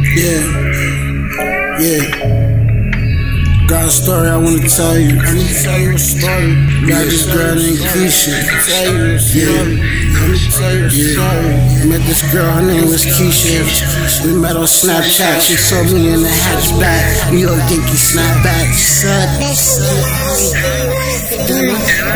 Yeah. Got a story I wanna tell you. Let me tell you a story. Got this girl named Keisha. Tell you a story. Let me tell you a story. Met this girl, her name was Keisha. We met on Snapchat. She saw me in the hatchback. New York Yankee snapback. She said, meet me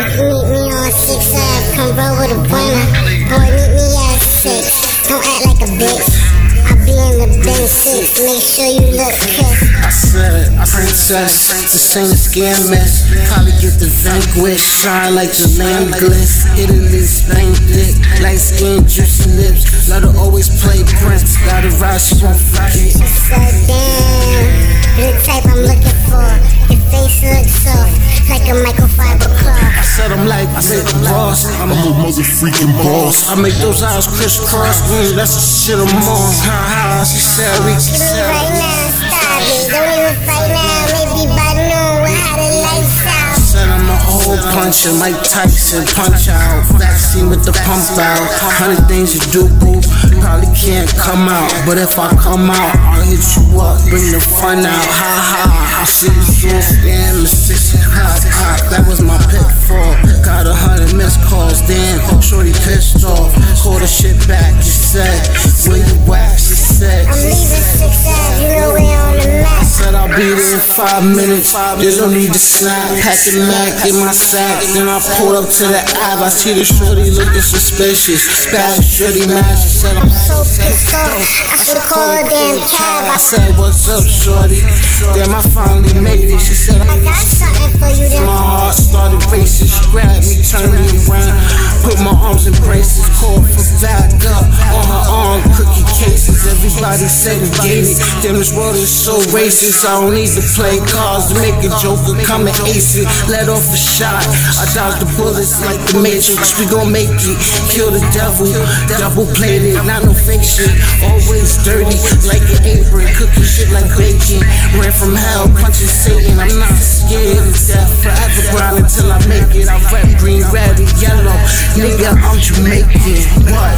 on 6 Ave, come roll with a winner. Boy, meet me at 6. Don't act like a bitch. I'll be in the bin 6. Make sure you look pissed. I said, princess, this ain't a scam mess. Probably get the vanquish, shine like the lamb glitz. Italy, Spain dick, light skin, juicy lips. Let her always play Prince. Got a ride, she won't forget. She said, damn, you the type I'm looking for. Your face looks soft, like a microfiber cloth. I said I'm like the boss, I'm a mother freaking boss. I make those eyes crisscross, that's the shit I'm on. She said we can sell right now, stop it, don't even fight now. Maybe by noon we'll have the lights out. Said I'm a old puncher, Mike Tyson, punch out. Vaccine with the pump out. 100 things you do, boo, probably can't come out. But if I come out, I'll hit you up, bring the fun out. Ha ha, I see you soon, stand the 6 o'clock. That was my pitfall. Got 100 missed calls, damn, shorty pissed off. Call the shit back, you said, where you at? She said, I'm leaving 6 Ave, you know we're on the map. Said I'll be there in 5 minutes, there's no need to snap. Packing Mac in my sack, then I pulled up to the Ave. I see the shorty looking suspicious. Bad shorty mad, she said I'm so pissed off, I should call a damn cab. I said what's up shorty, damn I finally made it. She said I got something for you. My heart started racing, she grabbed me, turned me around, put my arms in braces, called for back up on her arm, cookie cases. Everybody segregated, damn this world is so racist. I don't need to play cards to make a joker come and ace it. Let off a shot, I dodge the bullets like the Matrix. We gon' make it, kill the devil, double plated, not no fake shit. Always dirty like an apron, cooking shit like bacon. Ran from hell, punching Satan. I'm not scared of death, forever grind until I make it. I rap green, red, and yellow. Nigga, I'm Jamaican. What?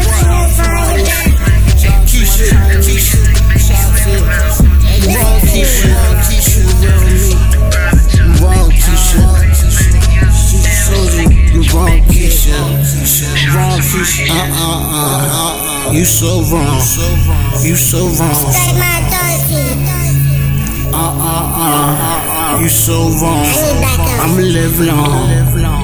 Keisha, wrong Keisha, wrong Keisha, Soldier, you wrong Keisha, wrong Keisha, you so wrong, you so wrong, you so wrong, I'ma live long.